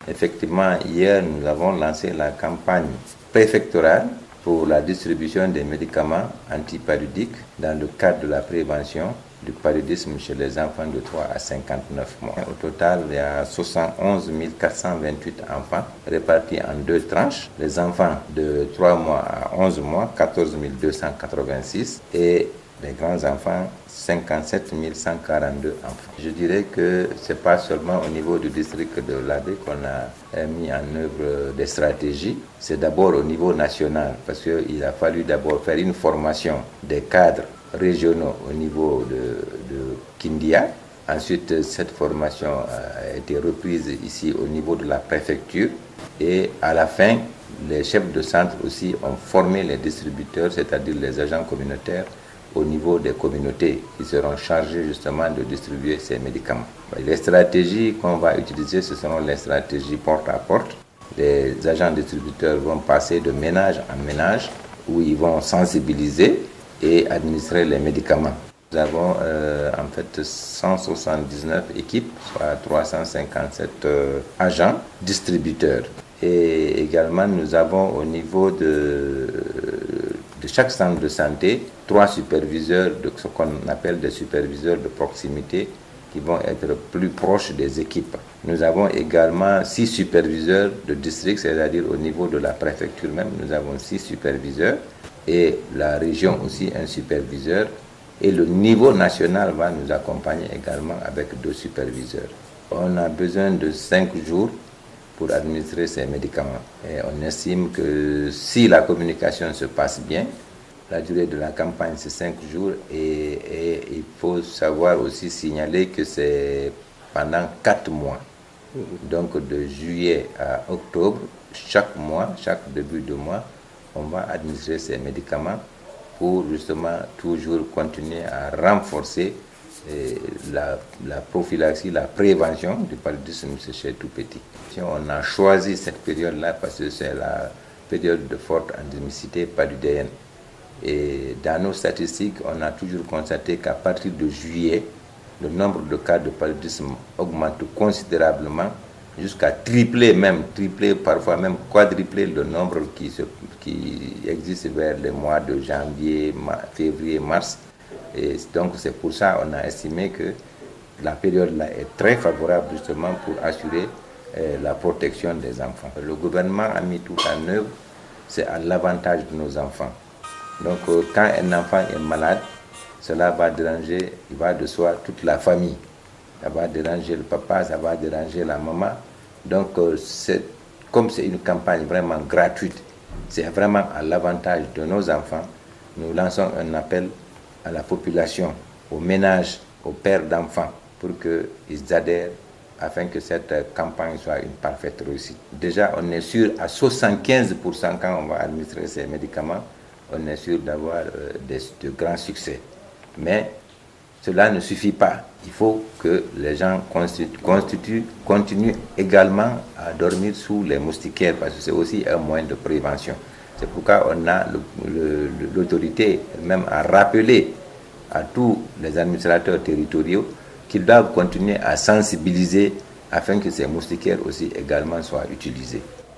Effectivement, hier, nous avons lancé la campagne préfectorale pour la distribution des médicaments antipaludiques dans le cadre de la prévention du paludisme chez les enfants de 3 à 59 mois. Au total, il y a 71 428 enfants répartis en deux tranches. Les enfants de 3 mois à 11 mois, 14 286 et les grands enfants, 57 142 enfants. Je dirais que ce n'est pas seulement au niveau du district de l'Abbé qu'on a mis en œuvre des stratégies, c'est d'abord au niveau national, parce qu'il a fallu d'abord faire une formation des cadres régionaux au niveau de Kindia. Ensuite, cette formation a été reprise ici au niveau de la préfecture et à la fin, les chefs de centre aussi ont formé les distributeurs, c'est-à-dire les agents communautaires, au niveau des communautés qui seront chargés justement de distribuer ces médicaments. Les stratégies qu'on va utiliser, ce seront les stratégies porte à porte. Les agents distributeurs vont passer de ménage en ménage où ils vont sensibiliser et administrer les médicaments. Nous avons en fait 179 équipes, soit 357 agents distributeurs. Et également, nous avons au niveau de chaque centre de santé 3 superviseurs, de ce qu'on appelle des superviseurs de proximité, qui vont être plus proches des équipes. Nous avons également 6 superviseurs de district, c'est-à-dire au niveau de la préfecture même, nous avons 6 superviseurs et la région aussi un superviseur. Et le niveau national va nous accompagner également avec 2 superviseurs. On a besoin de 5 jours pour administrer ces médicaments. Et on estime que si la communication se passe bien, la durée de la campagne c'est 5 jours et il faut savoir aussi signaler que c'est pendant 4 mois. Donc de juillet à octobre, chaque mois, chaque début de mois, on va administrer ces médicaments pour justement toujours continuer à renforcer la prophylaxie, la prévention du paludisme chez tout petit. On a choisi cette période-là parce que c'est la période de forte endémicité paludéenne. Et dans nos statistiques, on a toujours constaté qu'à partir de juillet, le nombre de cas de paludisme augmente considérablement, jusqu'à tripler, parfois même quadrupler le nombre qui existe vers les mois de janvier, février, mars. Et donc c'est pour ça qu'on a estimé que la période-là est très favorable justement pour assurer la protection des enfants. Le gouvernement a mis tout en œuvre, c'est à l'avantage de nos enfants. Donc quand un enfant est malade, cela va déranger, il va de soi, toute la famille. Ça va déranger le papa, ça va déranger la maman. Donc comme c'est une campagne vraiment gratuite, c'est vraiment à l'avantage de nos enfants. Nous lançons un appel à la population, aux ménages, aux pères d'enfants, pour qu'ils adhèrent afin que cette campagne soit une parfaite réussite. Déjà, on est sûr à 75% quand on va administrer ces médicaments, on est sûr d'avoir de grands succès. Mais cela ne suffit pas. Il faut que les gens continuent également à dormir sous les moustiquaires, parce que c'est aussi un moyen de prévention. C'est pourquoi on a l'autorité même à rappeler à tous les administrateurs territoriaux qu'ils doivent continuer à sensibiliser afin que ces moustiquaires aussi également soient utilisés.